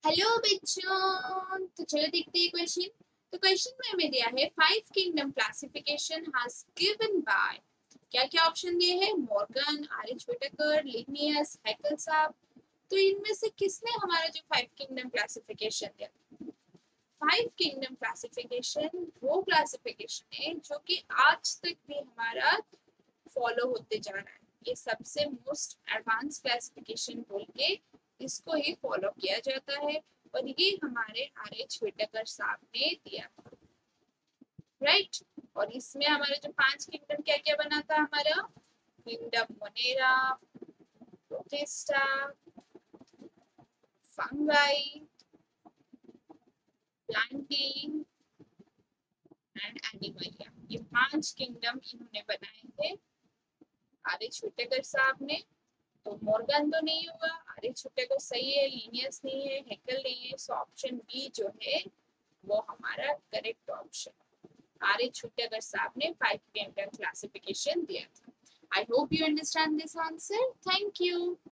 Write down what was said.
Hello बच्चों, तो चलो देखते हैं क्वेश्चन। तो क्वेश्चन में हमें दिया है five kingdom classification has given by, क्या क्या ऑप्शन दिए हैं? Morgan, R H. Whittaker, Linnaeus, Haeckel साहब। तो इनमें से किसने हमारा जो फाइव किंगडम क्लासिफिकेशन दिया? फाइव किंगडम क्लासिफिकेशन वो क्लासिफिकेशन है जो कि आज तक भी हमारा फॉलो होते जा रहा है। ये सबसे मोस्ट एडवांस क्लासिफिकेशन बोल के इसको ही फॉलो किया जाता है, और ये हमारे आर.एच. व्हिटेकर साहब ने दिया था, राइट। और इसमें हमारे जो पांच किंगडम क्या क्या बना था हमारा? Kingdom Monera, Protista, Fungi, plantae and Animalia. ये पांच किंगडम इन्होंने बनाए थे आर.एच. व्हिटेकर साहब ने। तो मॉर्गन तो नहीं होगा, आर.एच. व्हिटेकर सही है, लीनियस नहीं है, हैकल नहीं है, सो ऑप्शन बी जो है वो हमारा करेक्ट ऑप्शन। आर.एच. व्हिटेकर साहब ने फाइव किंगडम क्लासिफिकेशन दिया था। I hope you understand this answer. Thank you.